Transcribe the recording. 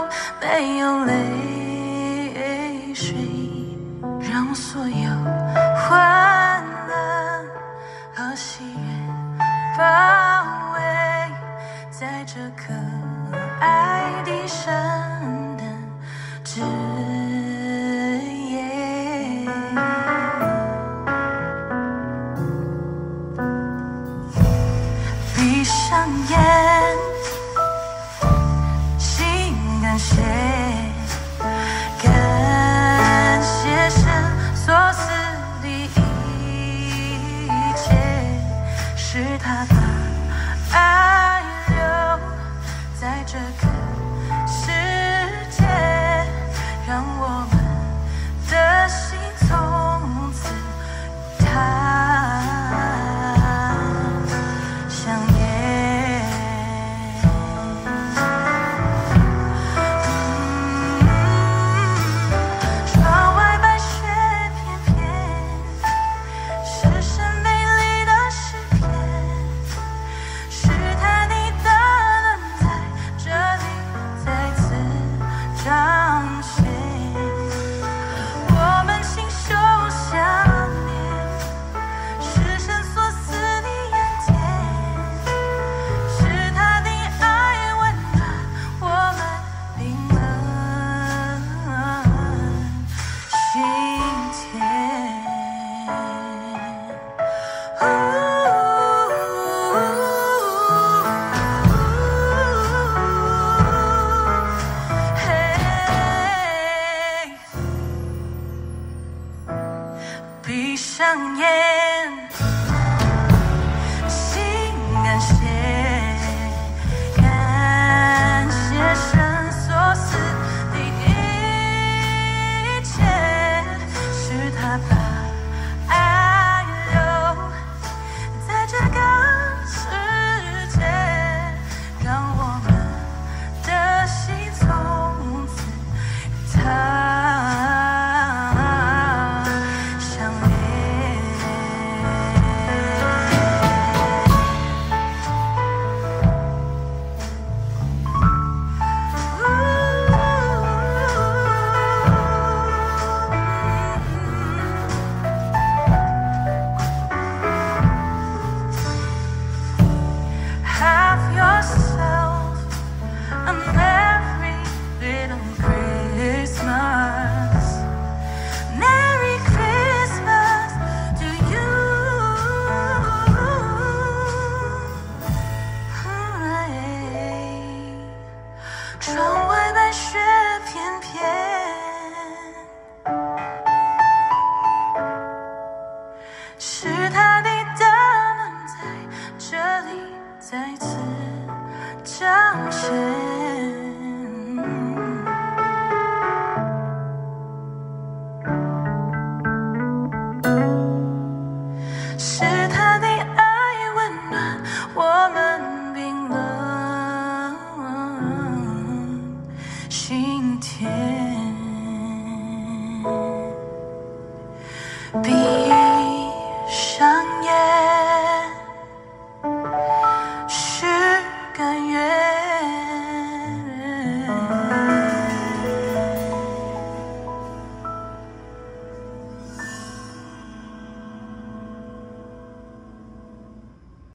没有泪水，让我所有欢乐和喜悦包围在这可爱的圣诞之夜。闭上眼，心感谢，感谢神所赐的一切，是他把爱留在这个世界，让我们的心从此与他相连。窗外白雪片片，是神美丽的诗篇，是他的大能在这里再次彰显。我们亲手相连，是神所赐的恩典，是他的爱温暖我们冰冷心田。闭上眼，心感谢，感谢神所赐的一切，是他把爱留在这个世界，让我们的心从此与他相连。Have your